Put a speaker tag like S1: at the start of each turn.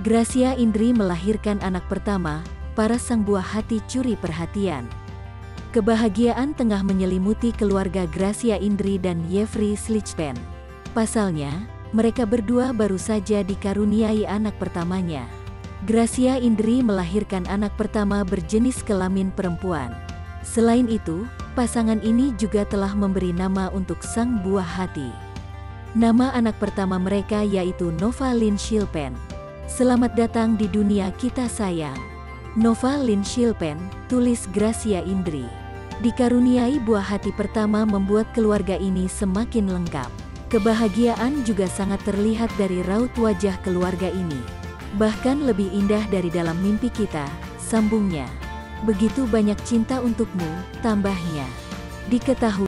S1: Gracia Indri melahirkan anak pertama, para sang buah hati curi perhatian. Kebahagiaan tengah menyelimuti keluarga Gracia Indri dan Jeffrey Schlichten. Pasalnya, mereka berdua baru saja dikaruniai anak pertamanya. Gracia Indri melahirkan anak pertama berjenis kelamin perempuan. Selain itu, pasangan ini juga telah memberi nama untuk sang buah hati. Nama anak pertama mereka yaitu Nova Lynn Schlichten. Selamat datang di dunia kita sayang. Nova Lynn Schlichten, tulis Gracia Indri. Dikaruniai buah hati pertama membuat keluarga ini semakin lengkap. Kebahagiaan juga sangat terlihat dari raut wajah keluarga ini. Bahkan lebih indah dari dalam mimpi kita, sambungnya. Begitu banyak cinta untukmu, tambahnya. Diketahui